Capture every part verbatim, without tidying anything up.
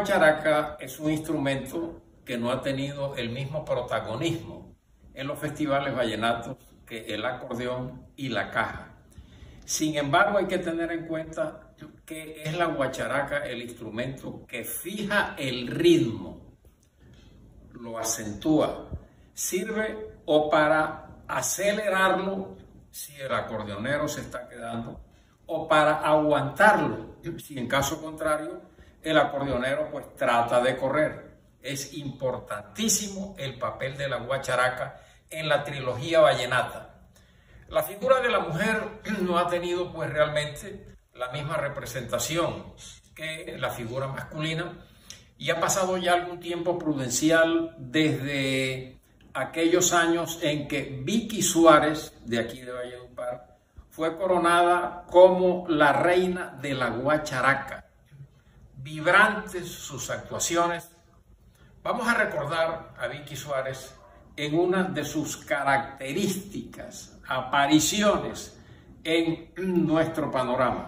guacharaca es un instrumento que no ha tenido el mismo protagonismo en los festivales vallenatos que el acordeón y la caja. Sin embargo, hay que tener en cuenta que es la guacharaca el instrumento que fija el ritmo, lo acentúa, sirve o para acelerarlo si el acordeonero se está quedando, o para aguantarlo si en caso contrario el acordeonero pues trata de correr. Es importantísimo el papel de la guacharaca en la trilogía vallenata. La figura de la mujer no ha tenido pues realmente la misma representación que la figura masculina y ha pasado ya algún tiempo prudencial desde aquellos años en que Vicky Suárez, de aquí de Valledupar, fue coronada como la reina de la guacharaca. Vibrantes sus actuaciones. Vamos a recordar a Vicky Suárez en una de sus características apariciones en nuestro panorama.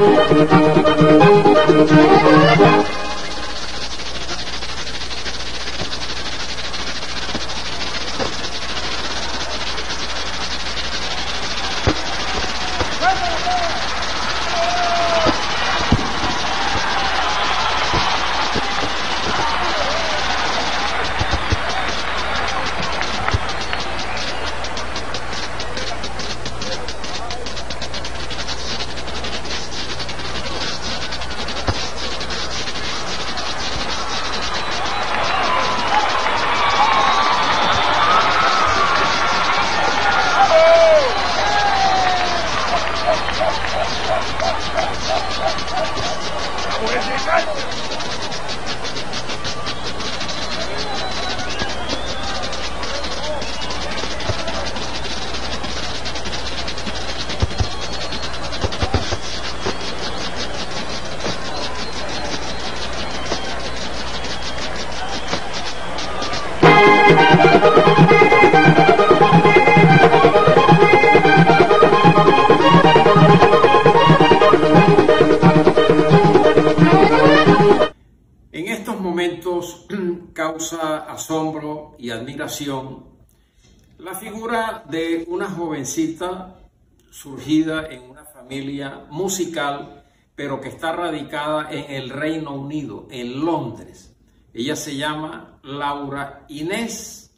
En estos momentos causa asombro y admiración la figura de una jovencita surgida en una familia musical, pero que está radicada en el Reino Unido, en Londres. Ella se llama Laura Inés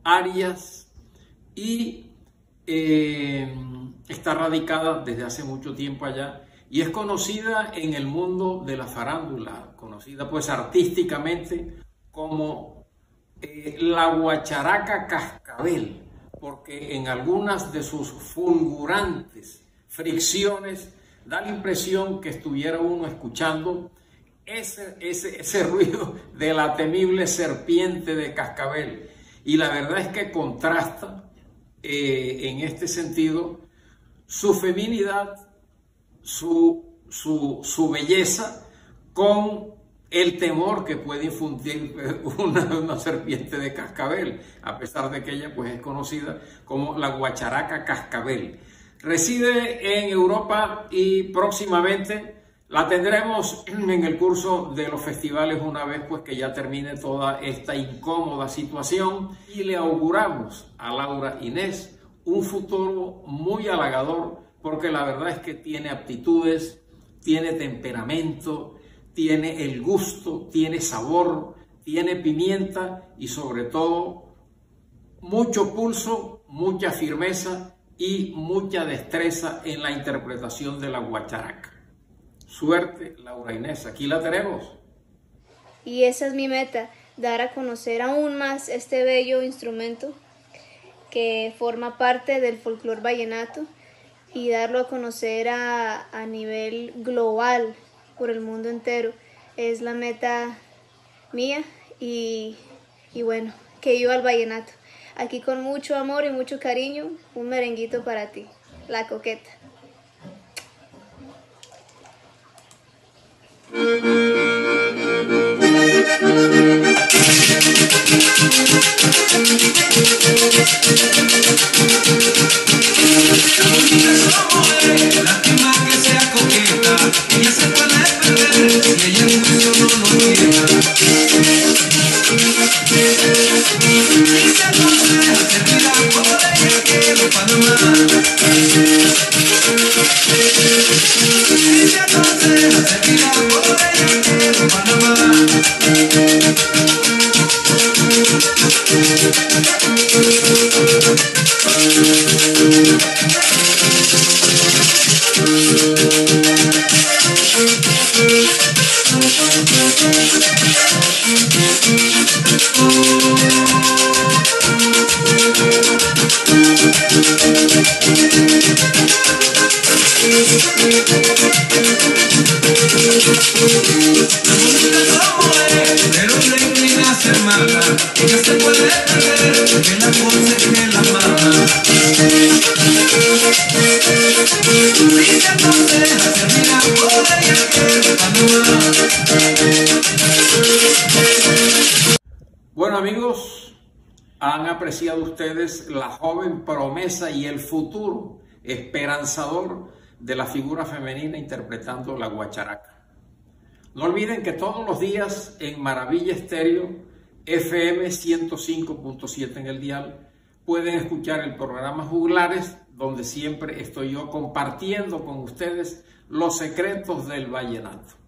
Arias y eh, está radicada desde hace mucho tiempo allá y es conocida en el mundo de la farándula, conocida pues artísticamente como eh, la guacharaca cascabel, porque en algunas de sus fulgurantes fricciones da la impresión que estuviera uno escuchando ese, ese, ese ruido de la temible serpiente de cascabel. Y la verdad es que contrasta eh, en este sentido su feminidad, su, su, su belleza con el temor que puede infundir una, una serpiente de cascabel, a pesar de que ella pues, es conocida como la guacharaca cascabel. Reside en Europa y próximamente la tendremos en el curso de los festivales una vez pues, que ya termine toda esta incómoda situación y le auguramos a Laura Inés un futuro muy halagador porque la verdad es que tiene aptitudes, tiene temperamento, tiene el gusto, tiene sabor, tiene pimienta y sobre todo mucho pulso, mucha firmeza y mucha destreza en la interpretación de la guacharaca. Suerte, Laura Inés, aquí la tenemos. Y esa es mi meta, dar a conocer aún más este bello instrumento que forma parte del folclore vallenato y darlo a conocer a, a nivel global por el mundo entero. Es la meta mía y, y bueno, que viva el vallenato. Aquí con mucho amor y mucho cariño, un merenguito para ti, La Coqueta. Lástima que sea coqueta, ella se puede perder si ella en juicio no lo quiera. Pero se inclina a ser mala, ella se puede perder, que la cosa es que la mata. Dice entonces a terminar por ella que de Panamá. Bueno, amigos, han apreciado ustedes la joven promesa y el futuro esperanzador de la figura femenina interpretando la guacharaca. No olviden que todos los días en Maravilla Estéreo, F M ciento cinco punto siete en el dial, pueden escuchar el programa Juglares, donde siempre estoy yo compartiendo con ustedes los secretos del vallenato.